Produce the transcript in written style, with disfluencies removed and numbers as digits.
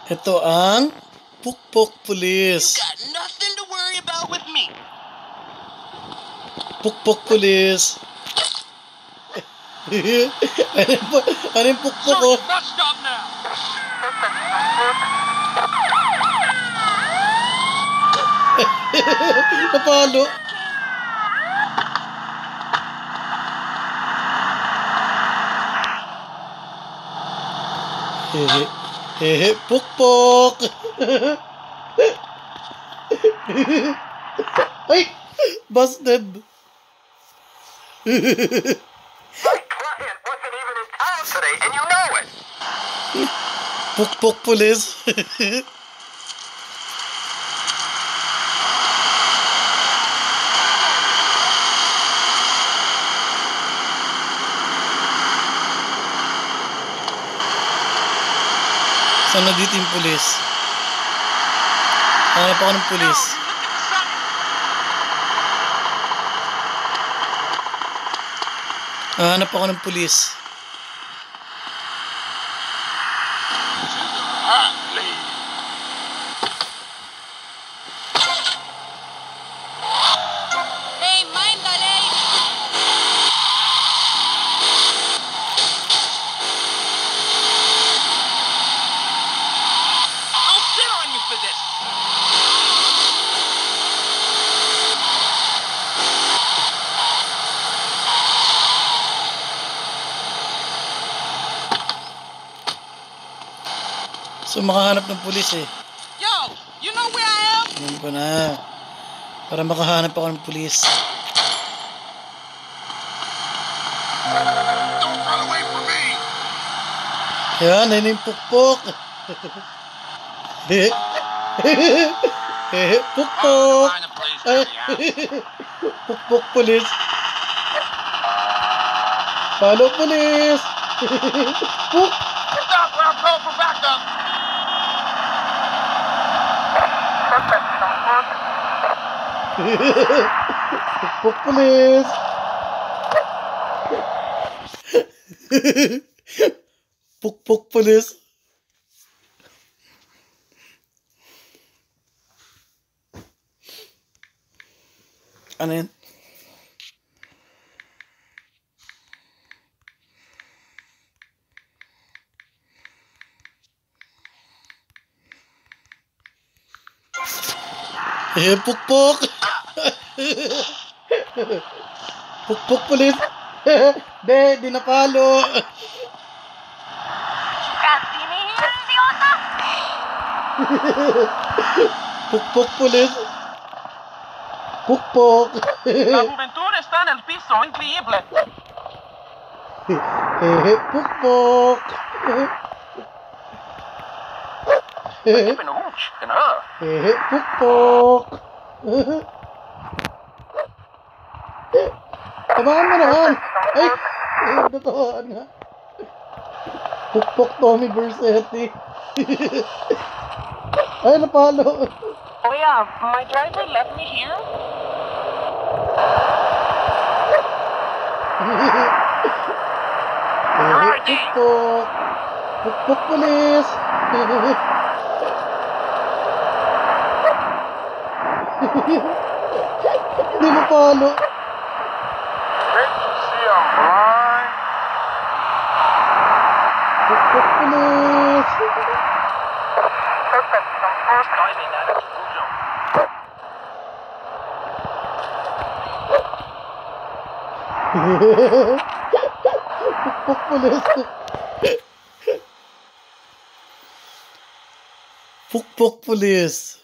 Ito ang Pukpok Pulis. You got nothing to worry about with me. Pukpok Pulis. Ano yung pukpok ko? Bus stop now. Napalo. Pukpok. Ay, busted. My client wasn't even in town today, and you know it. Pukpok Pulis. Saan na dito yung pulis? Hanap ako ng pulis. Hanap ako ng pulis. Hey, mind the lane. I'll sit on you for this. So makahanap ng pulis eh. Yo, you know where I am? Alam ko na. Para makahanap ako ng pulis. Don't run away from me. Yan, ayun yung pukpok. Pukpok. Pukpok pulis. Palo pulis. Puk. Stop where I'm going for backup. Pukpok pulis. Pukpok pulis. Ano yan? Pukpok. Pukpok pulis. Di napalo. Pukpok pulis. Pukpok. La juventud está en el piso, increíble. Pukpok. Keeping a hooch in her. Pukpok. Tamaan mo naman. Ay, natawaan nga. Pukpok Tommy Vercetti. Ay, napalo. Oh yeah, my driver left me here. Pukpok. Pukpok pulis. Hindi mo palo. Can't you see I'm blind? Pukpok pulis. Pukpok pulis. Pukpok pulis.